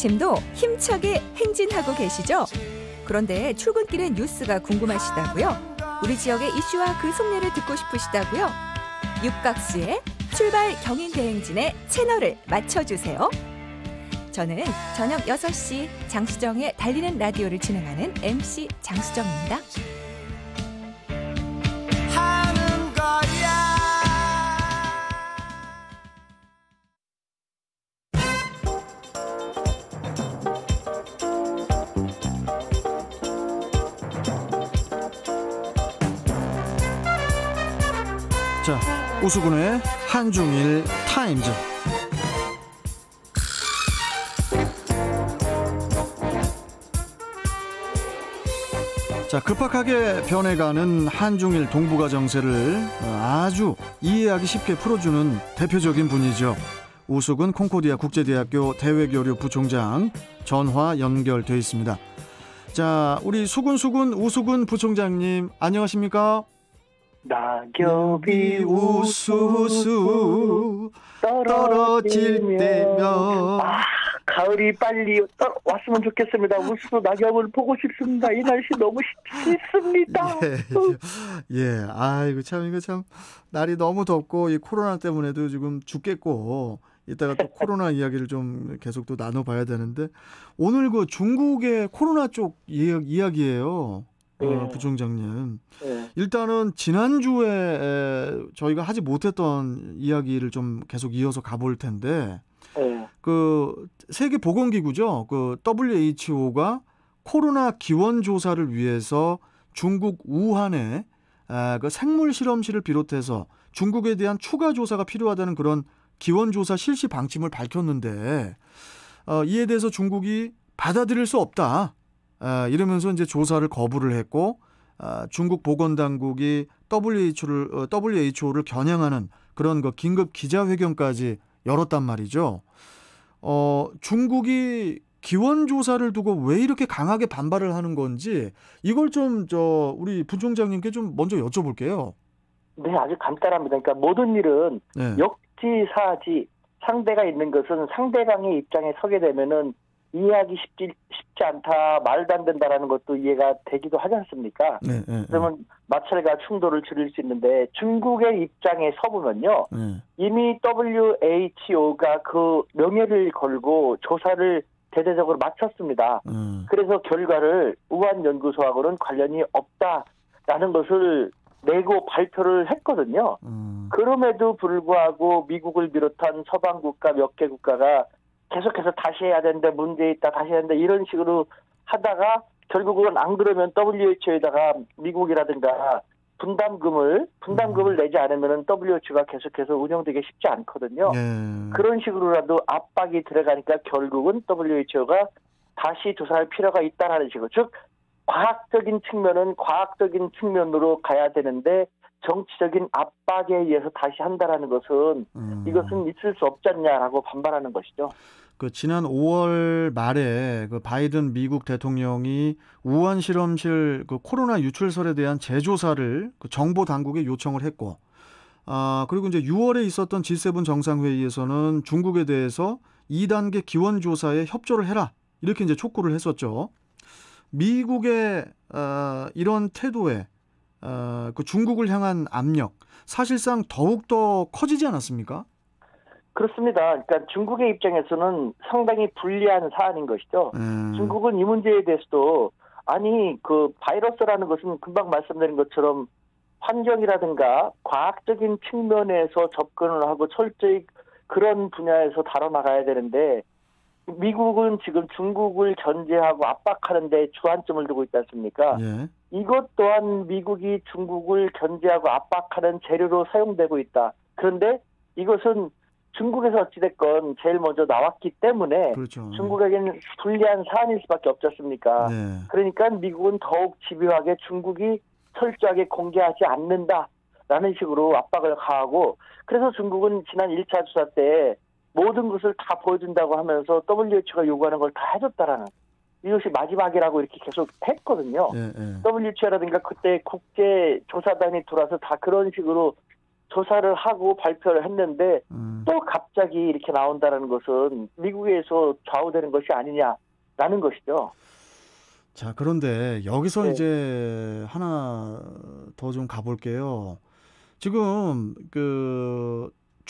아침도 힘차게 행진하고 계시죠? 그런데 출근길엔 뉴스가 궁금하시다고요? 우리 지역의 이슈와 그 속내를 듣고 싶으시다고요? 육각수의 출발 경인대행진의 채널을 맞춰주세요. 저는 저녁 6시 장수정의 달리는 라디오를 진행하는 MC 장수정입니다. 자, 오수근의 한중일 타임즈. 자, 급박하게 변해가는 한중일 동북아 정세를 아주 이해하기 쉽게 풀어주는 대표적인 분이죠. 오수근 콩코디아 국제대학교 대외교류 부총장 전화 연결돼 있습니다. 자, 우리 오수근 부총장님 안녕하십니까? 낙엽이 우수수 떨어질 때면 가을이 빨리 왔으면 좋겠습니다. 우수 낙엽을 보고 싶습니다. 이 날씨 너무 싫습니다. 예. 아이고 이거 참 날이 너무 덥고 이 코로나 때문에도 지금 죽겠고 이따가 또 코로나 이야기를 좀 계속 또 나눠봐야 되는데 오늘 그 중국의 코로나 쪽 이야기예요. 부총장님. 일단은 지난주에 저희가 하지 못했던 이야기를 좀 계속 이어서 가볼 텐데 그 세계보건기구죠. 그 WHO가 코로나 기원 조사를 위해서 중국 우한에 그 생물 실험실을 비롯해서 중국에 대한 추가 조사가 필요하다는 그런 기원 조사 실시 방침을 밝혔는데 이에 대해서 중국이 받아들일 수 없다. 이러면서 이제 조사를 거부를 했고 중국 보건당국이 WHO를 겨냥하는 그런 그 긴급 기자회견까지 열었단 말이죠. 중국이 기원 조사를 두고 왜 이렇게 강하게 반발을 하는 건지 이걸 좀 우리 부총장님께 좀 먼저 여쭤볼게요. 네, 아주 간단합니다. 그러니까 모든 일은 역지사지 상대가 있는 것은 상대방의 입장에 서게 되면은 이해하기 쉽지 않다, 말도 안 된다라는 것도 이해가 되기도 하지 않습니까? 그러면 마찰과 충돌을 줄일 수 있는데 중국의 입장에 서보면요. 이미 WHO가 그 명예를 걸고 조사를 대대적으로 마쳤습니다. 그래서 결과를 우한연구소하고는 관련이 없다라는 것을 내고 발표를 했거든요. 그럼에도 불구하고 미국을 비롯한 서방 국가 몇 개 국가가 계속해서 다시 해야 되는데 문제 있다, 다시 해야 된다 이런 식으로 하다가 결국은 안 그러면 WHO에다가 미국이라든가 분담금을 내지 않으면 WHO가 계속해서 운영되기 쉽지 않거든요. 그런 식으로라도 압박이 들어가니까 결국은 WHO가 다시 조사할 필요가 있다라는 식으로, 즉 과학적인 측면은 과학적인 측면으로 가야 되는데 정치적인 압박에 의해서 다시 한다라는 것은 이것은 있을 수 없지 않냐라고 반발하는 것이죠. 그 지난 5월 말에 그 바이든 미국 대통령이 우한 실험실 그 코로나 유출설에 대한 재조사를 그 정보 당국에 요청을 했고, 그리고 이제 6월에 있었던 G7 정상회의에서는 중국에 대해서 2단계 기원 조사에 협조를 해라 이렇게 이제 촉구를 했었죠. 미국의 이런 태도에 그 중국을 향한 압력 사실상 더욱더 커지지 않았습니까? 그렇습니다. 그러니까 중국의 입장에서는 상당히 불리한 사안인 것이죠. 중국은 이 문제에 대해서도 그 바이러스라는 것은 금방 말씀드린 것처럼 환경이라든가 과학적인 측면에서 접근을 하고 철저히 그런 분야에서 다뤄나가야 되는데 미국은 지금 중국을 견제하고 압박하는 데 주안점을 두고 있지 않습니까? 이것 또한 미국이 중국을 견제하고 압박하는 재료로 사용되고 있다. 그런데 이것은 중국에서 어찌됐건 제일 먼저 나왔기 때문에 그렇죠. 중국에게는 불리한 사안일 수밖에 없지 않습니까? 그러니까 미국은 더욱 집요하게 중국이 철저하게 공개하지 않는다라는 식으로 압박을 가하고, 그래서 중국은 지난 1차 조사 때 모든 것을 다 보여준다고 하면서 WHO가 요구하는 걸 다 해줬다라는, 이것이 마지막이라고 이렇게 계속 했거든요. WHO라든가 그때 국제조사단이 들어와서 다 그런 식으로 조사를 하고 발표를 했는데 또 갑자기 이렇게 나온다는 것은 미국에서 좌우되는 것이 아니냐라는 것이죠. 자, 그런데 여기서 네. 이제 하나 더 좀 가볼게요. 지금 그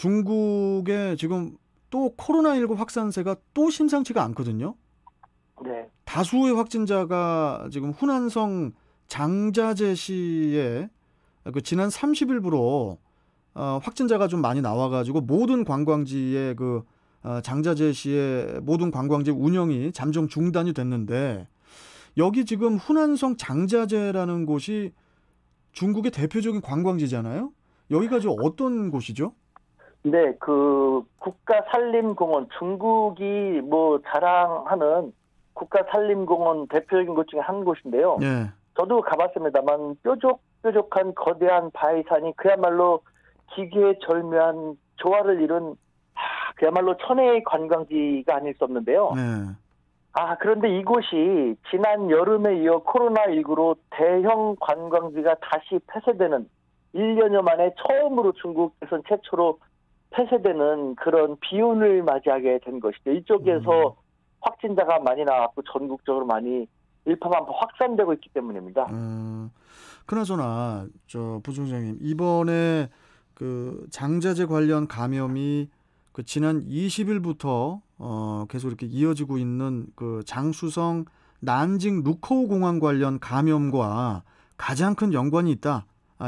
중국에 지금 또 코로나19 확산세가 또 심상치가 않거든요. 네. 다수의 확진자가 지금 후난성 장자제시에 그 지난 30일부로 확진자가 좀 많이 나와가지고 모든 관광지의 그 장자제시의 모든 관광지 운영이 잠정 중단이 됐는데 여기 지금 후난성 장자제라는 곳이 중국의 대표적인 관광지잖아요. 여기가 지금 어떤 곳이죠? 네, 그 국가산림공원, 중국이 뭐 자랑하는 국가산림공원 대표적인 곳 중에 한 곳인데요. 예. 저도 가봤습니다만 뾰족뾰족한 거대한 바위산이 그야말로 기계절묘한 조화를 이룬 그야말로 천혜의 관광지가 아닐 수 없는데요. 네. 그런데 이곳이 지난 여름에 이어 코로나19로 대형 관광지가 다시 폐쇄되는 1년여 만에 처음으로 중국에선 최초로 폐쇄되는 그런 비운을 맞이하게 된 것이죠. 이쪽에서 확진자가 많이 나왔고 전국적으로 많이 일파만파 확산되고 있기 때문입니다. 그나저나 저 부총장님 이번에 그 장자제 관련 감염이 그 지난 20일부터 계속 이렇게 이어지고 있는 그 장쑤성 난징 루커우 공항 관련 감염과 가장 큰 연관이 있다.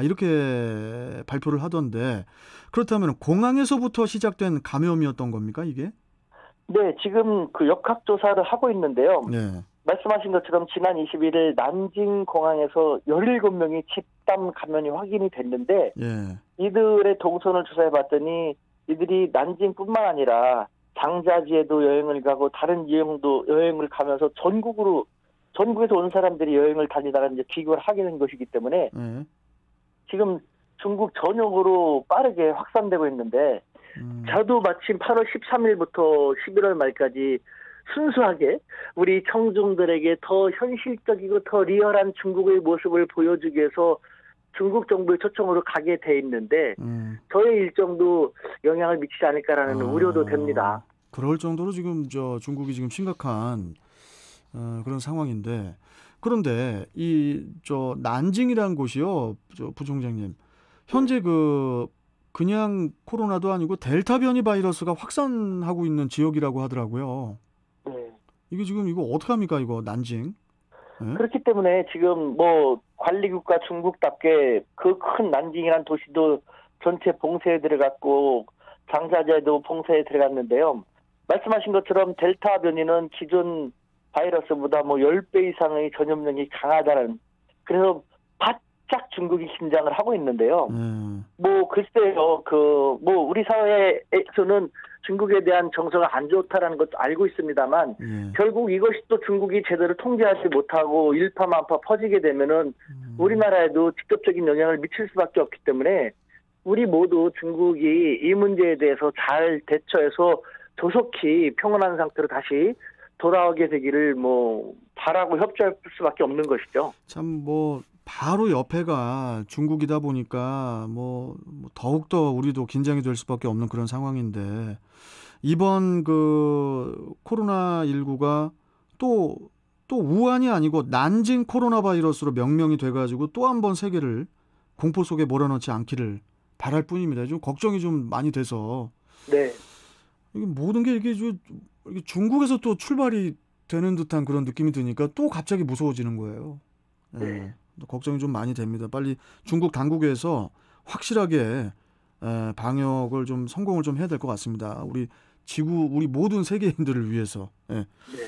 이렇게 발표를 하던데 그렇다면 공항에서부터 시작된 감염이었던 겁니까 이게? 네, 지금 그 역학조사를 하고 있는데요. 네. 말씀하신 것처럼 지난 21일 난징 공항에서 17명이 집단 감염이 확인이 됐는데 예. 이들의 동선을 조사해 봤더니 이들이 난징뿐만 아니라 장자지에도 여행을 가고 다른 지역도 여행을 가면서 전국에서 온 사람들이 여행을 다니다가 이제 비교를 하게 된 것이기 때문에 지금 중국 전역으로 빠르게 확산되고 있는데 저도 마침 8월 13일부터 11월 말까지 순수하게 우리 청중들에게 더 현실적이고 더 리얼한 중국의 모습을 보여주기 위해서 중국 정부의 초청으로 가게 돼 있는데 저의 일정도 영향을 미치지 않을까라는 우려도 됩니다. 그럴 정도로 지금 저 중국이 지금 심각한 그런 상황인데 그런데 이 저 난징이라는 곳이요, 저 부총장님 현재 그냥 코로나도 아니고 델타 변이 바이러스가 확산하고 있는 지역이라고 하더라고요. 네. 이게 지금 이거 어떡합니까 이거 난징? 네? 그렇기 때문에 지금 뭐 관리국가 중국답게 그 큰 난징이라는 도시도 전체 봉쇄에 들어갔고 장자제도 봉쇄에 들어갔는데요. 말씀하신 것처럼 델타 변이는 기존 바이러스보다 뭐 10배 이상의 전염력이 강하다는 그래서 바짝 중국이 긴장을 하고 있는데요. 뭐 글쎄요, 뭐 우리 사회에서는 중국에 대한 정서가 안 좋다라는 것도 알고 있습니다만 결국 이것이 또 중국이 제대로 통제하지 못하고 일파만파 퍼지게 되면은 우리나라에도 직접적인 영향을 미칠 수밖에 없기 때문에 우리 모두 중국이 이 문제에 대해서 잘 대처해서 조속히 평온한 상태로 다시 돌아오게 되기를 뭐 바라고 협조할 수밖에 없는 것이죠. 참 뭐 바로 옆에가 중국이다 보니까 뭐 더욱더 우리도 긴장이 될 수밖에 없는 그런 상황인데 이번 그 코로나19가 또 우한이 아니고 난징 코로나 바이러스로 명명이 돼가지고 또 한 번 세계를 공포 속에 몰아넣지 않기를 바랄 뿐입니다. 좀 걱정이 좀 많이 돼서. 네. 이게 모든 게 이게 중국에서 또 출발이 되는 듯한 그런 느낌이 드니까 또 갑자기 무서워지는 거예요. 네. 걱정이 좀 많이 됩니다. 빨리 중국 당국에서 확실하게 방역을 좀 성공을 좀 해야 될 것 같습니다. 우리 지구, 우리 모든 세계인들을 위해서. 네.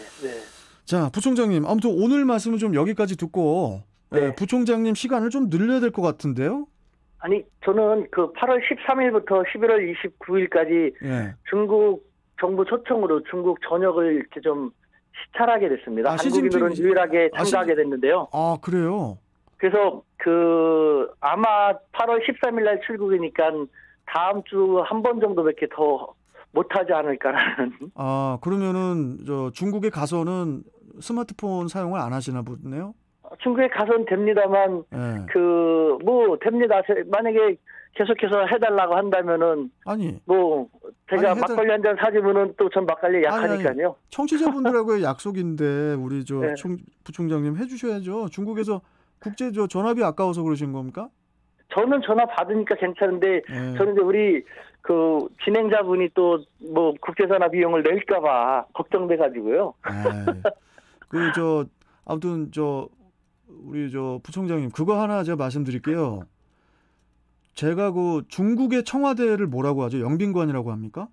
자, 부총장님, 아무튼 오늘 말씀은 좀 여기까지 듣고 부총장님 시간을 좀 늘려야 될 것 같은데요. 아니, 저는 그 8월 13일부터 11월 29일까지 중국 정부 초청으로 중국 전역을 이렇게 좀 시찰하게 됐습니다. 한국인들은 유일하게 참가하게 됐는데요. 아, 그래요? 그래서 아마 8월 13일 날 출국이니까 다음 주 한 번 정도밖에 더 못하지 않을까라는. 그러면은 중국에 가서는 스마트폰 사용을 안 하시나 보네요? 중국에 가서는 됩니다만, 됩니다. 만약에 계속해서 해달라고 한다면은 아니 뭐 제가 아니, 막걸리 한 잔 사주면은 또 전 막걸리 약하니까요. 청취자분들하고의 약속인데 우리 저 네. 부총장님 해주셔야죠. 중국에서 국제 전화비 아까워서 그러신 겁니까? 저는 전화 받으니까 괜찮은데 네. 저는 이제 우리 그 진행자분이 또 뭐 국제전화 비용을 낼까봐 걱정돼 가지고요. 아무튼 우리 부총장님 그거 하나 제가 말씀드릴게요. 제가 그 중국의 청와대를 뭐라고 하죠? 영빈관이라고 합니까?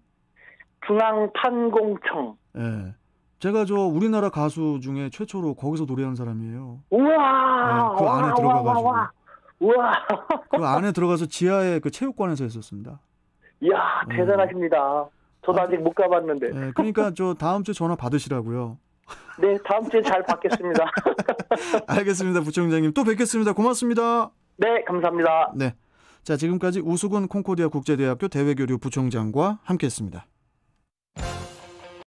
중앙판공청. 예. 제가 우리나라 가수 중에 최초로 거기서 노래하는 사람이에요. 우와. 네, 그 안에 들어가가지고. 우와. 그 안에 들어가서 지하에 그 체육관에서 했었습니다. 이야, 대단하십니다. 저도 아직 못 가봤는데. 네, 그러니까 다음 주에 전화 받으시라고요. 네, 다음 주에 잘 받겠습니다. 알겠습니다, 부총장님. 또 뵙겠습니다. 고맙습니다. 네, 감사합니다. 네. 자, 지금까지 우수근 콩코디아 국제대학교 대외교류 부총장과 함께했습니다.